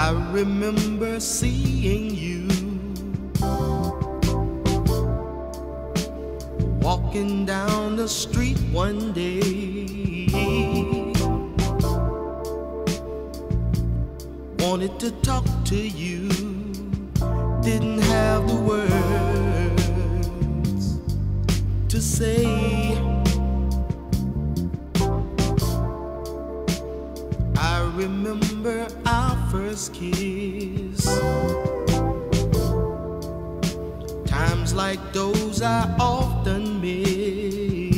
I remember seeing you walking down the street one day. Wanted to talk to you, didn't have the words to say. I remember our first kiss. Times like those I often miss.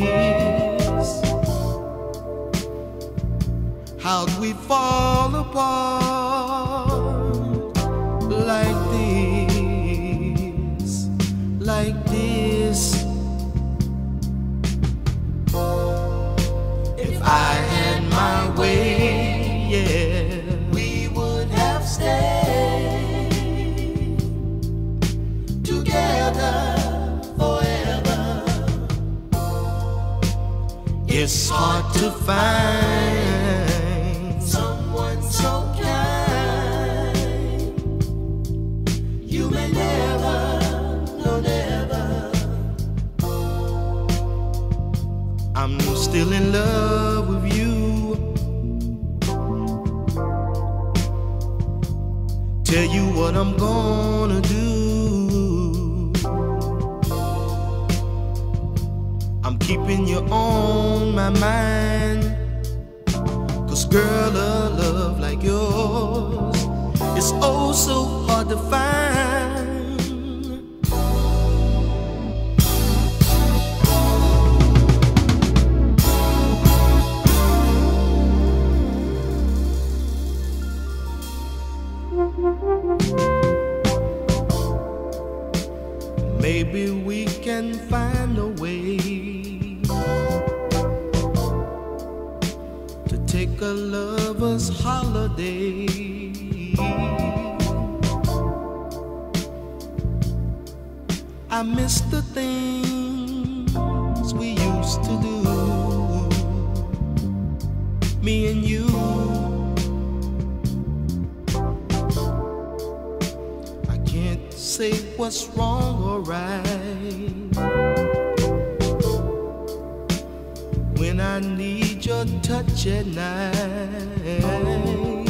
How'd we fall apart like this, like this? If I had my way, yeah, we would have stayed together forever. It's hard to find someone so kind. You may never, no never. I'm still in love with you. Tell you what I'm gonna do. I'm keeping you on my mind. 'Cause girl, a love like yours is oh so hard to find. Maybe we can find a way to take a lover's holiday. I miss the things we used to do, me and you. Say what's wrong or right when I need your touch at night.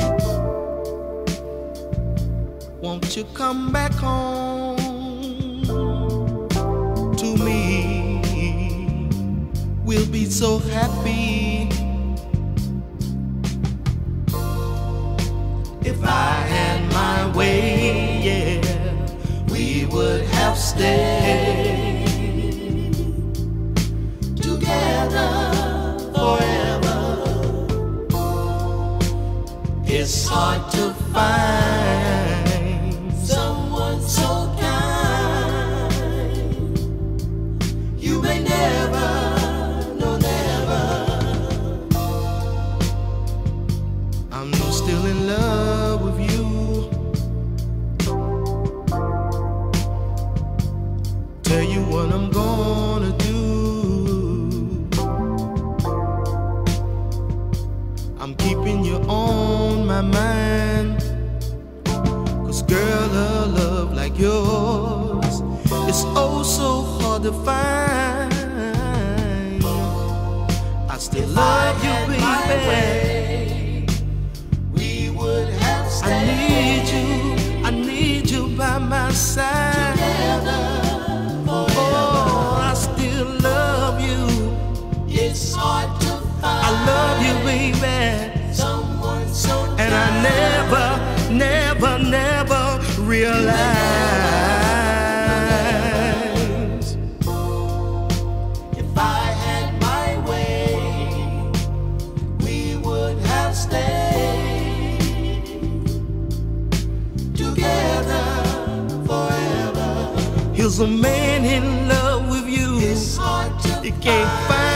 Won't you come back home to me? We'll be so happy. If I had my way, yeah, we would have stayed together forever. It's hard to find someone so kind. You may never, no never. I'm still in love with you. Tell you what I'm gonna do. I'm keeping you on my mind. 'Cause girl, a love like yours is oh so hard to find. I still love you, baby. We would have stayed. I need you by my side. Together. It's hard to find. I love you, baby. Someone so kind. And I never realized. If I had my way, we would have stayed together forever. Here's a man in love with you. It's hard to find. You can't find